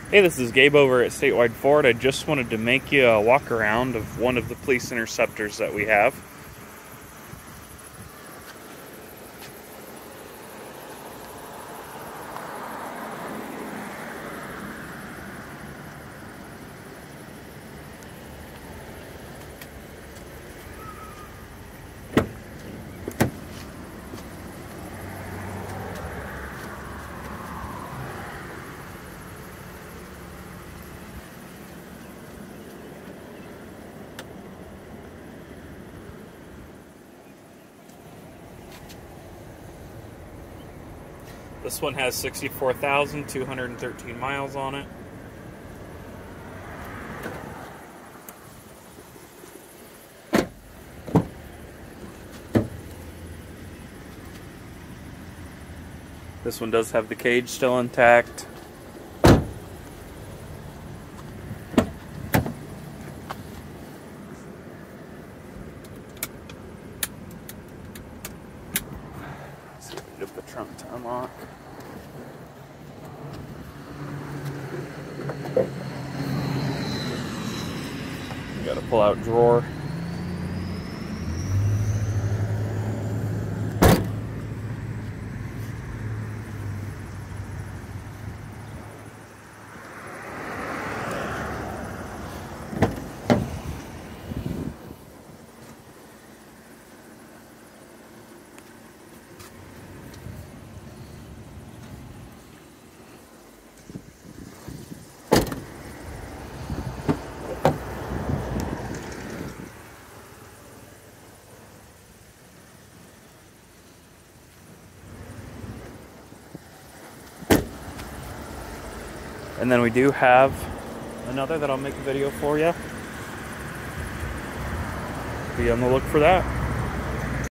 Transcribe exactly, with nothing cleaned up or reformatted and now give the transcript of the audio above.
Hey, this is Gabe over at Statewide Ford. I just wanted to make you a walk around of one of the police interceptors that we have. This one has sixty-four thousand two hundred thirteen miles on it. This one does have the cage still intact. Let's see if we can get the trunk to unlock. We got a pull-out drawer. And then we do have another that I'll make a video for you. Be on the look for that.